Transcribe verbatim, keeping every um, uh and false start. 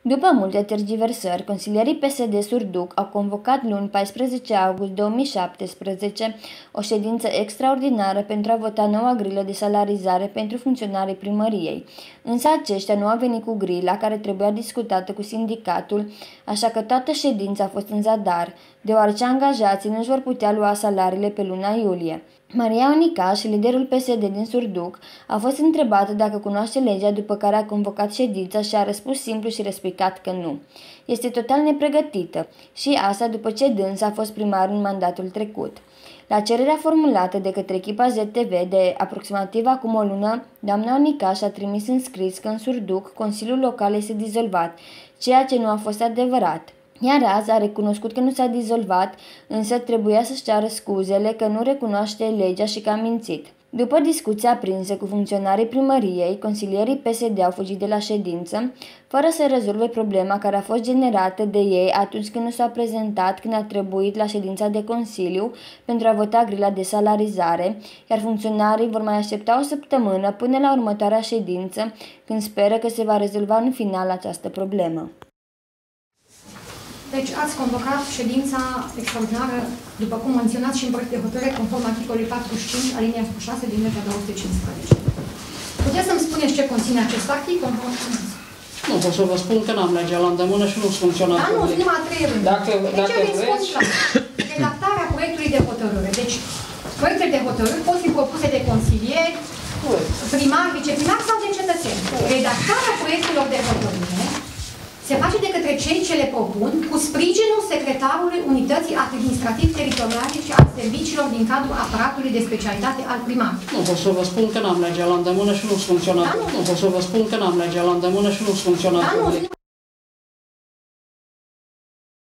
După multe tergiversări, consilierii P S D Surduc au convocat luni paisprezece august două mii șaptesprezece o ședință extraordinară pentru a vota noua grilă de salarizare pentru funcționarii primăriei. Însă aceștia nu au venit cu grila care trebuia discutată cu sindicatul, așa că toată ședința a fost în zadar, deoarece angajații nu își vor putea lua salariile pe luna iulie. Maria Onicaș, liderul P S D din Surduc, a fost întrebată dacă cunoaște legea după care a convocat ședința și a răspuns simplu și respicat că nu. Este total nepregătită și asta după ce dânsa a fost primar în mandatul trecut. La cererea formulată de către echipa Z T V de aproximativ acum o lună, doamna Onicaș a trimis în scris că în Surduc Consiliul Local este dizolvat, ceea ce nu a fost adevărat. Iar azi a recunoscut că nu s-a dizolvat, însă trebuia să-și ceară scuzele că nu recunoaște legea și că a mințit. După discuții aprinse cu funcționarii primăriei, consilierii P S D au fugit de la ședință, fără să rezolve problema care a fost generată de ei atunci când nu s-a prezentat când a trebuit la ședința de Consiliu pentru a vota grila de salarizare, iar funcționarii vor mai aștepta o săptămână până la următoarea ședință, când speră că se va rezolva în final această problemă. Deci ați convocat ședința extraordinară, după cum menționați și în proiect de hotărâre, conform articolului patruzeci și cinci, alinia șase din legea două sute cincisprezece. Puteți să-mi spuneți ce conține acest articol? Nu pot să vă spun că n-am legea la îndemână și nu-ți funcționează. Da, nu, numai trei rânduri. Dacă, deci dacă vreți... Redactarea proiectului de hotărâre. Deci, proiectele de hotărâre pot fi propuse de consilieri, primari, viceprimari sau de cetățeni. Redactarea proiectelor de hotărâre se face de către cei ce le propun cu sprijinul secretarului Unității Administrativ-Teritoriale și al serviciilor din cadrul aparatului de specialitate al primarului. Nu pot să vă spun că n-am legea la îndemână și nu-ți funcționează. Da, nu. Nu pot să vă spun că n-am legea la îndemână și nu-ți funcționează. Da, nu.